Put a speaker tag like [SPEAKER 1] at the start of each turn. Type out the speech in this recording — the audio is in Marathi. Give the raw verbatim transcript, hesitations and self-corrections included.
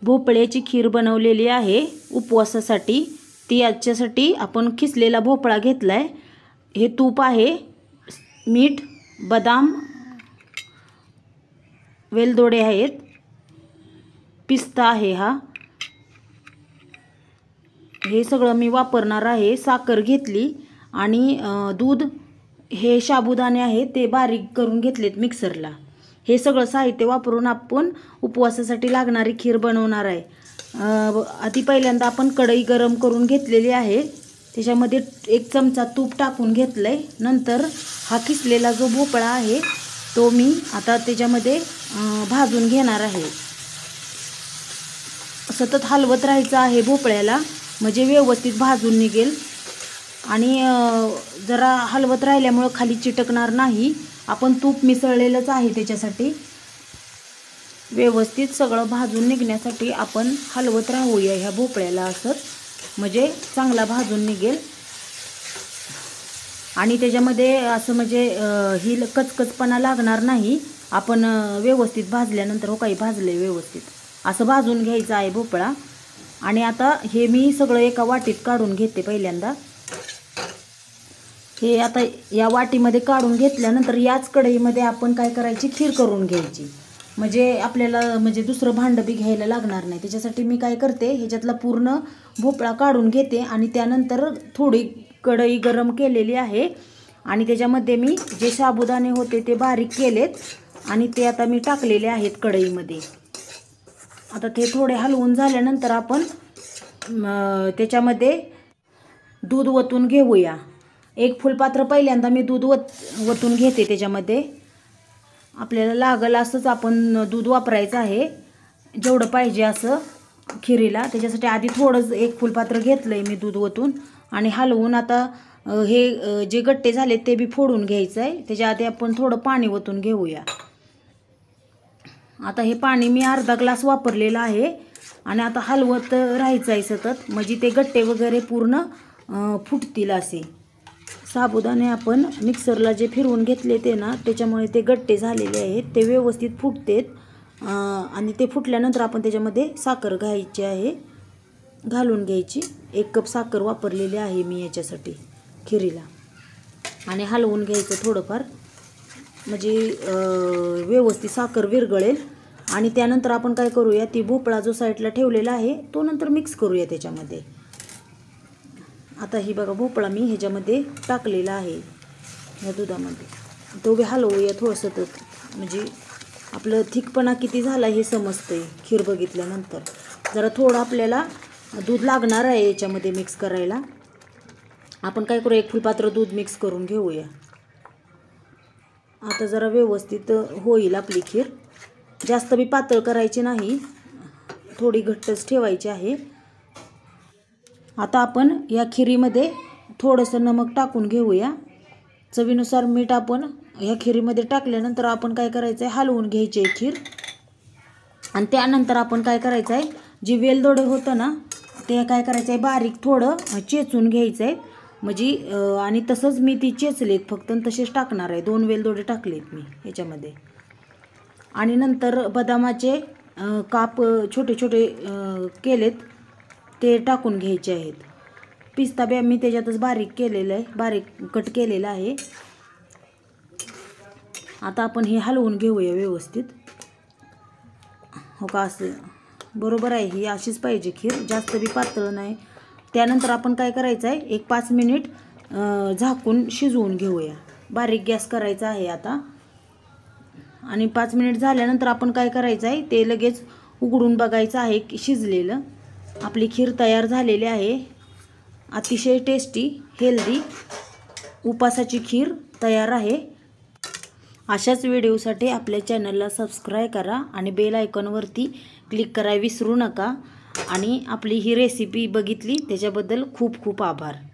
[SPEAKER 1] भोपळ्याची खीर बनवलेली आहे उपवासासाठी। ती याच्यासाठी आपण किसलेला भोपळा घेतलाय, हे तूप आहे, मीठ, बदाम, वेलदोडे आहेत, पिस्ता आहे, हा हे सगळं मी वापरणार आहे। साखर घेतली आणि दूध, हे साबुदाणे आहे ते बारीक करून घेतलेत मिक्सरला। हे सगळं साहित्य वापरून आपण उपवासासाठी लागणारी खीर बनवणार आहे। आधी पहिल्यांदा आपण कढई गरम करून घेतलेली आहे, त्याच्यामध्ये एक चमचा तूप टाकून घेतलंय। नंतर हा किसलेला जो भोपळा आहे तो मी आता त्याच्यामध्ये भाजून घेणार आहे। सतत हलवत राहायचं आहे भोपळ्याला, म्हणजे व्यवस्थित भाजून निघेल आणि जरा हलवत राहिल्यामुळे खाली चिटकणार नाही। आपण तूप मिसळलेलंच आहे, त्याच्यासाठी व्यवस्थित सगळं भाजून निघण्यासाठी आपण हलवत राहूया ह्या भोपळ्याला, असंच म्हणजे चांगला भाजून निघेल। आणि त्याच्यामध्ये असं म्हणजे ही कचकचपणा लागणार नाही। आपण व्यवस्थित भाजल्यानंतर हो काही भाजले व्यवस्थित असं भाजून घ्यायचं आहे भोपळा। आणि आता हे मी सगळं एका वाटीत काढून घेते पहिल्यांदा। हे आता या वाटीमध्ये काढून घेतल्यानंतर याच कढईमध्ये आपण काय करायची, खीर करून घ्यायची, म्हणजे आपल्याला म्हणजे दुसरं भांडं बी घ्यायला लागणार नाही। त्याच्यासाठी मी काय करते, ह्याच्यातला पूर्ण भोपळा काढून घेते आणि त्यानंतर थोडी कढई गरम केलेली आहे आणि त्याच्यामध्ये मी जे साबुदाणे होते ते बारीक केलेत आणि ते आता मी टाकलेले आहेत कढईमध्ये। आता ते थोडे हलवून झाल्यानंतर आपण त्याच्यामध्ये दूध ओतून घेऊया। एक फुलपात्र पहिल्यांदा मी दूध वत वतून घेते। त्याच्यामध्ये आपल्याला लागल असंच आपण दूध वापरायचं आहे, जेवढं पाहिजे असं खिरीला। त्याच्यासाठी आधी थोडंच एक फुलपात्र घेतलंय मी दूध ओतून आणि हलवून आता हे जे गट्टे झाले ते बी फोडून घ्यायचं आहे। त्याच्या आधी आपण थोडं पाणी ओतून घेऊया। आता हे पाणी मी अर्धा ग्लास वापरलेलं आहे आणि आता हलवत राहायचं आहे सतत, म्हणजे ते गट्टे वगैरे पूर्ण फुटतील असे। साबुदाणे आपण मिक्सरला जे फिरवून घेतले ते ना, त्याच्यामुळे ते गट्टे झालेले आहेत, ते व्यवस्थित फुटतेत। आणि ते फुटल्यानंतर आपण त्याच्यामध्ये साखर घ्यायची आहे, घालून घ्यायची। एक कप साखर वापरलेली आहे मी याच्यासाठी खिरीला आणि हलवून घ्यायचं थोडंफार, म्हणजे व्यवस्थित साखर विरघळेल। आणि त्यानंतर आपण काय करूया, ती भोपळा जो साईडला ठेवलेला आहे तो नंतर मिक्स करूया त्याच्यामध्ये। आता ही बघा भोपळा मी ह्याच्यामध्ये टाकलेला आहे या दुधामध्ये, तो बी हलवूया थोडंसं, तर म्हणजे आपलं थिकपणा किती झाला हे समजतंय खीर बघितल्यानंतर। जरा थोडं आपल्याला दूध लागणार आहे याच्यामध्ये मिक्स करायला। आपण काय करू, एक फुलपात्र दूध मिक्स करून घेऊया। आता जरा व्यवस्थित होईल आपली खीर, जास्त बी पातळ करायची नाही, थोडी घट्टच ठेवायची आहे। आता आपण या खिरीमध्ये थोडंसं नमक टाकून घेऊया, चवीनुसार मीठ आपण ह्या खिरीमध्ये टाकल्यानंतर आपण काय करायचं आहे, हलवून घ्यायची आहे खीर। आणि त्यानंतर आपण काय करायचं आहे, जे वेलदोडे होतं ना ते काय करायचं आहे, बारीक थोडं चेचून घ्यायचं आहे, म्हणजे आणि तसंच मी ती चेचलेत फक्त, तसेच टाकणार आहे। दोन वेलदोडे टाकलेत मी ह्याच्यामध्ये। आणि नंतर बदामाचे काप छोटे छोटे केलेत ते टाकून घ्यायचे आहेत। पिस्ता बी मी त्याच्यातच बारीक केलेलं आहे, बारीक कट केलेला आहे। आता आपण हे हलवून घेऊया व्यवस्थित, हो का, असं बरोबर आहे, ही अशीच पाहिजे खीर, जास्त बी पातळ नाही। त्यानंतर आपण काय करायचं आहे, एक पाच मिनिट झाकून शिजवून घेऊया, बारीक गॅस करायचा आहे आता। आणि पाच मिनिट झाल्यानंतर आपण काय करायचं आहे, ते लगेच उघडून बघायचं आहे की शिजलेलं। आपली खीर तयार झालेली आहे, अतिशय टेस्टी हेल्दी उपासाची खीर तयार आहे। अशाच व्हिडिओसाठी आपल्या चॅनलला सबस्क्राईब करा आणि बेल आयकॉनवरती क्लिक करायला विसरू नका। आणि आपली ही रेसिपी बघितली त्याच्याबद्दल खूप खूप आभार।